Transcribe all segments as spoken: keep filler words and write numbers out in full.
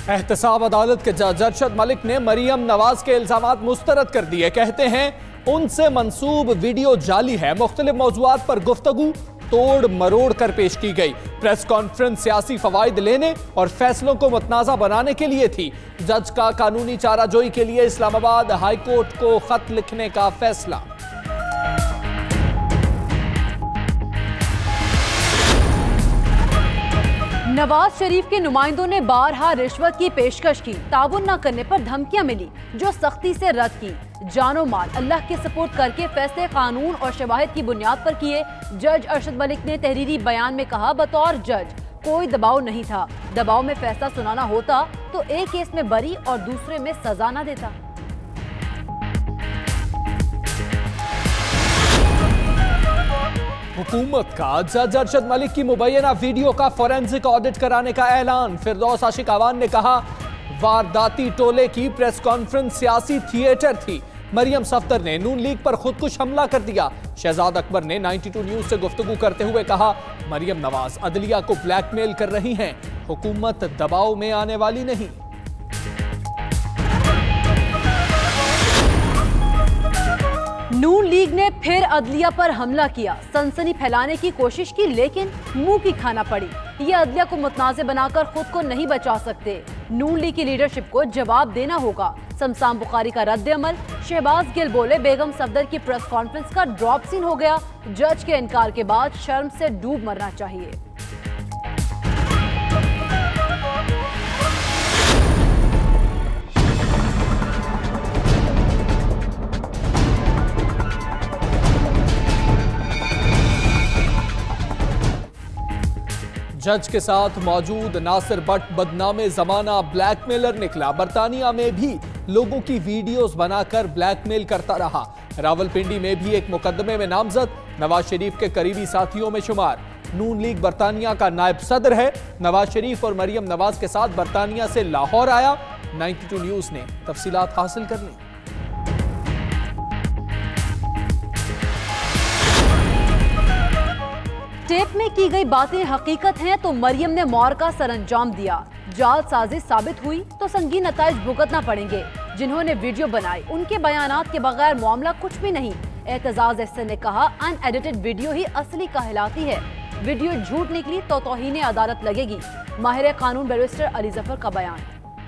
एहतसाब अदालत के जज अरशद मलिक ने मरियम नवाज के इल्जामात मुस्तरद कर दिए। कहते हैं उनसे मंसूब वीडियो जाली है। मुख्तलिफ मौज़ूआत पर गुफ्तगू तोड़ मरोड़ कर पेश की गई। प्रेस कॉन्फ्रेंस सियासी फवाइद लेने और फैसलों को मुतनाज़ा बनाने के लिए थी। जज का कानूनी चाराजोई के लिए इस्लामाबाद हाई कोर्ट को खत लिखने का फैसला। नवाज शरीफ के नुमाइंदों ने बारहा रिश्वत की पेशकश की, ताउन न करने पर धमकियां मिली जो सख्ती से रद्द की। जानो माल अल्लाह के सपुर्द करके फैसले कानून और शवाहिद की बुनियाद पर किए। जज अरशद मलिक ने तहरीरी बयान में कहा, बतौर जज कोई दबाव नहीं था। दबाव में फैसला सुनाना होता तो एक केस में बरी और दूसरे में सजा न देता। हुकूमत का जज अरशद मलिक की मुबैना वीडियो का फोरेंसिक ऑडिट कराने का ऐलान। फिरदौस आशिक अवान ने कहा, वारदाती टोले की प्रेस कॉन्फ्रेंस सियासी थिएटर थी। मरियम सफ्दर ने नून लीग पर खुदकुश हमला कर दिया। शहजाद अकबर ने बानवे न्यूज से गुफ्तगू करते हुए कहा, मरियम नवाज अदलिया को ब्लैकमेल कर रही हैं, हुकूमत दबाव में आने वाली नहीं। नून लीग ने फिर अदलिया पर हमला किया, सनसनी फैलाने की कोशिश की, लेकिन मुंह की खाना पड़ी। ये अदलिया को मुतनाज़े बनाकर खुद को नहीं बचा सकते। नून लीग की लीडरशिप को जवाब देना होगा। शमशान बुखारी का रद्द अमल। शहबाज गिल बोले, बेगम सफदर की प्रेस कॉन्फ्रेंस का ड्रॉप सीन हो गया। जज के इनकार के बाद शर्म से डूब मरना चाहिए। जज के साथ मौजूद नासिर भट्ट बदनामे जमाना ब्लैकमेलर निकला। बरतानिया में भी लोगों की वीडियोस बनाकर ब्लैकमेल करता रहा। रावलपिंडी में भी एक मुकदमे में नामजद, नवाज शरीफ के करीबी साथियों में शुमार। नून लीग बरतानिया का नायब सदर है। नवाज शरीफ और मरियम नवाज के साथ बरतानिया से लाहौर आया। बानवे न्यूज ने तफसीलात हासिल कर ली। टेप में की गई बातें हकीकत हैं तो मरियम ने मौर का सरंजाम दिया। जाल साजिश साबित हुई तो संगीन नताइज भुगतना पड़ेंगे। जिन्होंने वीडियो बनाई उनके बयानात के बगैर मामला कुछ भी नहीं। एतजाज एहसन ने कहा, अनएडिटेड वीडियो ही असली कहलाती है। वीडियो झूठ निकली तो तौहीन अदालत लगेगी। माहिर कानून बैरिस्टर अली जफर का बयान।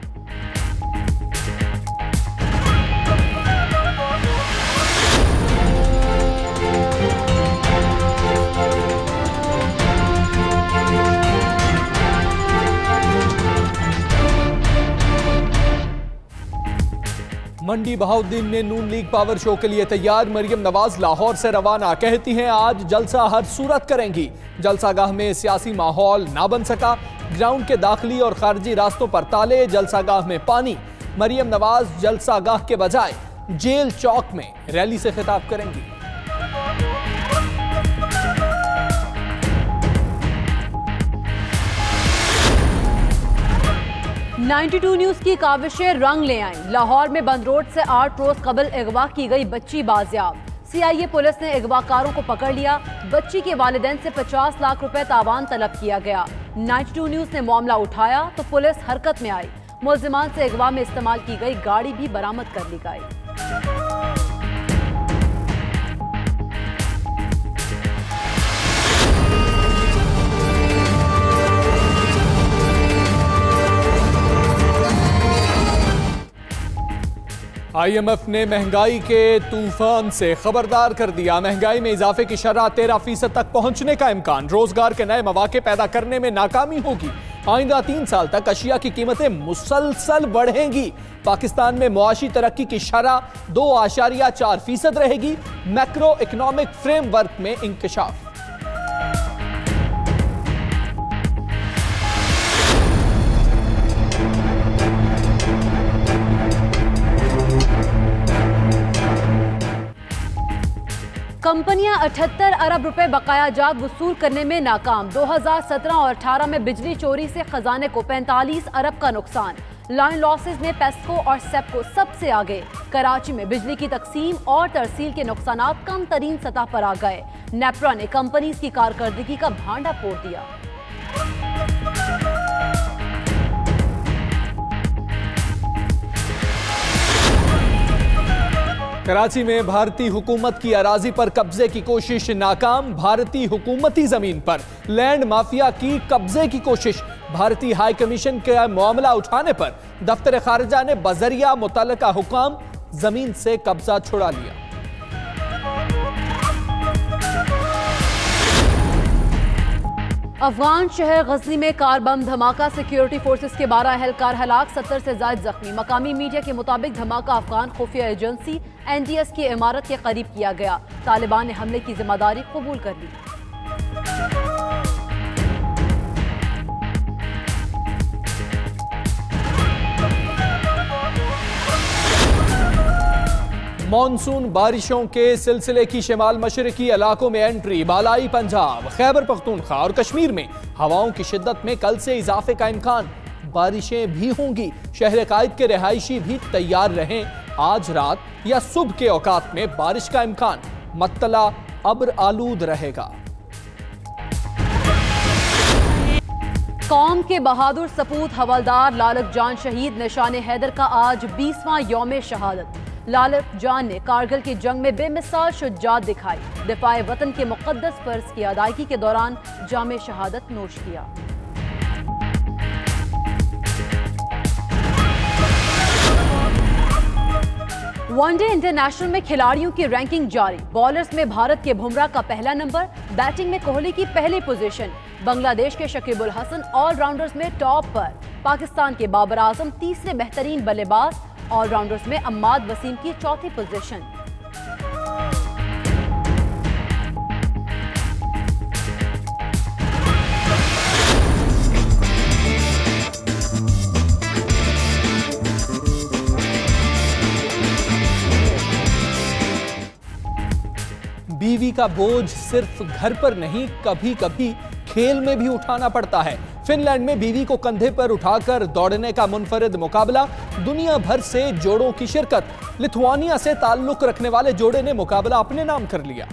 मंडी बहाउद्दीन ने नून लीग पावर शो के लिए तैयार। मरियम नवाज लाहौर से रवाना। कहती हैं आज जलसा हर सूरत करेंगी। जलसागाह में सियासी माहौल ना बन सका। ग्राउंड के दाखिली और खारजी रास्तों पर ताले, जलसागाह में पानी। मरियम नवाज जलसागाह के बजाय जेल चौक में रैली से खिताब करेंगी। बानवे न्यूज की काविशें रंग ले आईं। लाहौर में बंद रोड से आठ रोज कबल अगवा की गई बच्ची बाजियाब। सीआईए पुलिस ने अगवाकारों को पकड़ लिया। बच्ची के वालिदैन से पचास लाख रुपए तावान तलब किया गया। बानवे न्यूज ने मामला उठाया तो पुलिस हरकत में आई। मुलजिमान से अगवा में इस्तेमाल की गई गाड़ी भी बरामद कर ली गई। आईएमएफ ने महंगाई के तूफान से खबरदार कर दिया। महंगाई में इजाफे की शरह तेरह फीसद तक पहुंचने का इम्कान। रोजगार के नए मौके पैदा करने में नाकामी होगी। आइंदा तीन साल तक अशिया की कीमतें मुसलसल बढ़ेंगी। पाकिस्तान में मुआशी तरक्की की शरह दो आशारिया चार फीसद रहेगी। मैक्रो इकोनॉमिक फ्रेमवर्क में इंकशाफ। कंपनियां अठहत्तर अरब रुपए बकाया जात वसूल करने में नाकाम। दो हज़ार सत्रह और अठारह में बिजली चोरी से खजाने को पैंतालीस अरब का नुकसान। लाइन लॉसेज में पेस्को और सेप्को सबसे आगे। कराची में बिजली की तकसीम और तरसील के नुकसानात कम तरीन सतह पर आ गए। नेप्रा ने कंपनीज की कारकर्दगी का भांडा फोड़ दिया। कराची में भारतीय हुकूमत की अराजी पर कब्जे की कोशिश नाकाम। भारतीय हुकूमती जमीन पर लैंड माफिया की कब्जे की कोशिश। भारतीय हाई कमीशन का मामला उठाने पर दफ्तर खारिजा ने बजरिया मुतल्लका हुकाम जमीन से कब्जा छुड़ा लिया। अफगान शहर गजनी में कार बम धमाका, सिक्योरिटी फोर्सेस के बारह एहलकार हलाक, सत्तर से ज्यादा जख्मी। मकामी मीडिया के मुताबिक धमाका अफगान खुफिया एजेंसी एन डी एस की इमारत के करीब किया गया। तालिबान ने हमले की जिम्मेदारी कबूल कर ली। मॉनसून बारिशों के सिलसिले की शिमाल मशरकी इलाकों में एंट्री। बालाई पंजाब, खैबर पख्तूनख्वा और कश्मीर में हवाओं की शिद्दत में कल से इजाफे का इम्कान। बारिशें भी होंगी। शहर कायद के रिहायशी भी तैयार रहें। आज रात या सुबह के औकात में बारिश का इम्कान। मत्तला अब्र आलूद रहेगा। कौम के बहादुर सपूत हवलदार लालक जान शहीद निशाने हैदर का आज बीसवां यौम शहादत। लालक जान ने कारगिल की जंग में बेमिसाल शुजाअत दिखाई। दिफाए वतन के मुकद्दस फर्ज की अदायगी के दौरान जामे शहादत नोश किया। वनडे इंटरनेशनल में खिलाड़ियों की रैंकिंग जारी। बॉलर्स में भारत के बुमराह का पहला नंबर, बैटिंग में कोहली की पहली पोजीशन। बांग्लादेश के शकीबुल हसन ऑलराउंडर्स में टॉप पर। पाकिस्तान के बाबर आजम तीसरे बेहतरीन बल्लेबाज। ऑलराउंडर्स में अम्माद वसीम की चौथी पोजीशन। बीवी का बोझ सिर्फ घर पर नहीं, कभी कभी खेल में भी उठाना पड़ता है। फिनलैंड में बीवी को कंधे पर उठाकर दौड़ने का मुनफरिद मुकाबला। दुनिया भर से जोड़ों की शिरकत। लिथुआनिया से ताल्लुक रखने वाले जोड़े ने मुकाबला अपने नाम कर लिया।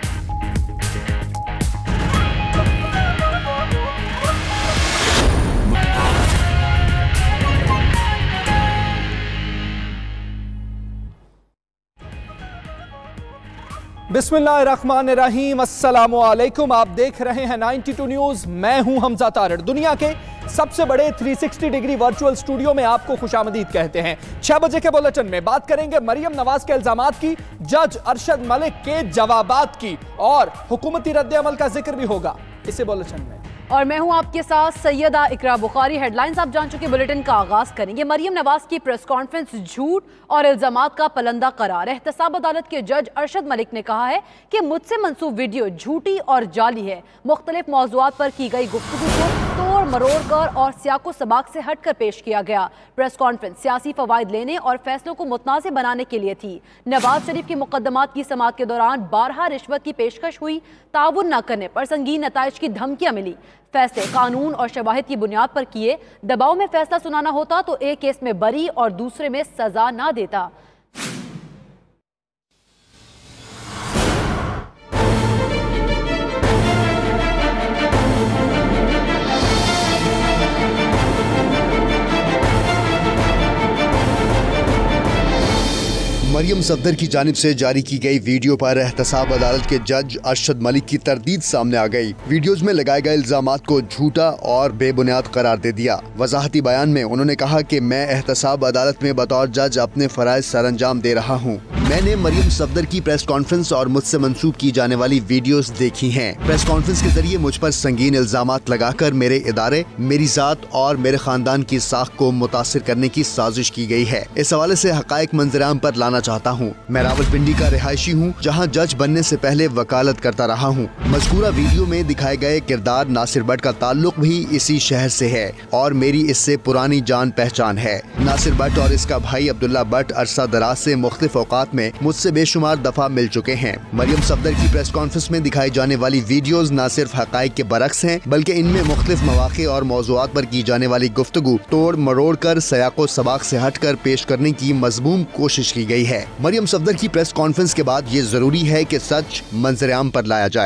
बिस्मिल्लाहिर्रहमानिर्रहीम, अस्सलामु अलैकुम। आप देख रहे हैं नाइंटी टू न्यूज। मैं हूं हमजा तारिड़। दुनिया के सबसे बड़े तीन सौ साठ डिग्री वर्चुअल स्टूडियो में आपको खुशामदीद कहते हैं। छह बजे के बुलेटिन में बात करेंगे मरियम नवाज के इल्जामात की, जज अरशद मलिक के जवाबात की और हुकूमती रद्द-ए-अमल का जिक्र भी होगा इसी बुलेटिन में। और मैं हूं आपके साथ सैयदा इकरा बुखारी। हेडलाइंस आप जान चुके, बुलेटिन का आगाज करेंगे। मरियम नवाज की प्रेस कॉन्फ्रेंस झूठ और इल्जामात का पलंदा करार। एहतसाब अदालत के जज अरशद मलिक ने कहा है कि मुझसे मंसूब वीडियो झूठी और जाली है। मुख्तलिफ मौज़ूआत पर की गई गुफ्तगू को तोड़ मरोड़ कर और सियाको सबाक से हटकर पेश किया गया। प्रेस कॉन्फ्रेंस सियासी फवायद लेने और फैसलों को मुतनाज़ बनाने के लिए थी। नवाज शरीफ के मुकदमात की समाअत के दौरान बारहा रिश्वत की पेशकश हुई। ताउन न करने पर संगीन नताइज की धमकियां मिली। फैसले कानून और शवाहिद की बुनियाद पर किए। दबाव में फैसला सुनाना होता तो एक केस में बरी और दूसरे में सजा ना देता। मरियम सफदर की जानिब से जारी की गई वीडियो पर एहतसाब अदालत के जज अरशद मलिक की तरदीद सामने आ गई। वीडियोज में लगाए गए इल्जामात को झूठा और बेबुनियाद करार दे दिया। वजाहती बयान में उन्होंने कहा कि मैं एहतसाब अदालत में बतौर जज अपने फराइज सरअंजाम दे रहा हूँ। मैंने मरियम सफदर की प्रेस कॉन्फ्रेंस और मुझसे मंसूब की जाने वाली वीडियोस देखी हैं। प्रेस कॉन्फ्रेंस के जरिए मुझ पर संगीन इल्जामात लगाकर मेरे इदारे, मेरी जात और मेरे खानदान की साख को मुतासिर करने की साजिश की गई है। इस हवाले से हकायक मंजराम पर लाना चाहता हूँ। मैं रावलपिंडी का रिहायशी हूँ, जहाँ जज बनने से पहले वकालत करता रहा हूँ। मज़कूरा वीडियो में दिखाए गए किरदार नासिर भट्ट का ताल्लुक भी इसी शहर से है और मेरी इससे पुरानी जान पहचान है। नासिर भट्ट और इसका भाई अब्दुल्ला भट्ट अरसा दराज से मुख्तलिफ औकात में मुझसे बेशुमार दफा मिल चुके हैं। मरियम सफदर की प्रेस कॉन्फ्रेंस में दिखाई जाने वाली वीडियोस न सिर्फ हकाइक के बरक्स हैं, बल्कि इनमें मुख्तलिफ मवाक़े और मौज़ूआत पर की जाने वाली गुफ्तगू तोड़ मरोड़ कर सयाको सबाक से हट कर पेश करने की मज़मूम कोशिश की गई है। मरियम सफदर की प्रेस कॉन्फ्रेंस के बाद ये जरूरी है कि सच मंजर आम पर लाया जाए।